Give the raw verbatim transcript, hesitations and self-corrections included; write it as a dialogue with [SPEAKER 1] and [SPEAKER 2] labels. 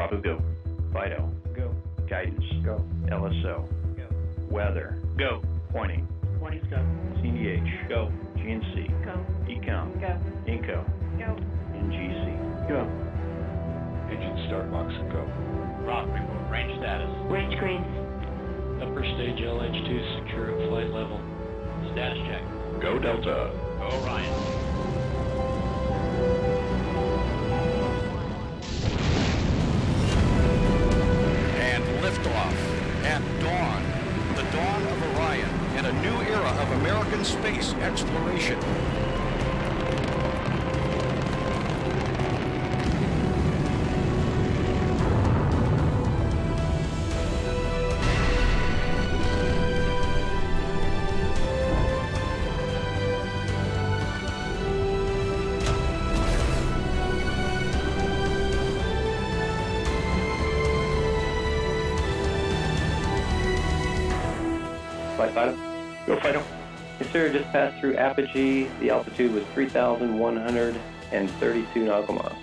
[SPEAKER 1] Bravo, go. Fido,
[SPEAKER 2] Go.
[SPEAKER 1] guidance,
[SPEAKER 2] Go.
[SPEAKER 1] L S O,
[SPEAKER 2] Go.
[SPEAKER 1] weather,
[SPEAKER 3] Go.
[SPEAKER 1] pointing,
[SPEAKER 3] Pointing's go.
[SPEAKER 1] C D H,
[SPEAKER 3] Go.
[SPEAKER 1] G N C,
[SPEAKER 4] Go.
[SPEAKER 1] Ecom,
[SPEAKER 4] Go.
[SPEAKER 1] Inco,
[SPEAKER 4] Go.
[SPEAKER 1] N G C.
[SPEAKER 2] Go. Engine start box. Go.
[SPEAKER 3] Rock report. Range status.
[SPEAKER 4] Range green.
[SPEAKER 5] Upper stage L H two secure at flight level.
[SPEAKER 3] Status check.
[SPEAKER 2] Go Delta.
[SPEAKER 3] Go Orion.
[SPEAKER 6] And liftoff at dawn, the dawn of Orion, and a new era of American space exploration.
[SPEAKER 1] Flight Fido. Go Fido. Yes, sir, just passed through apogee. The altitude was three thousand one hundred thirty-two nautical miles.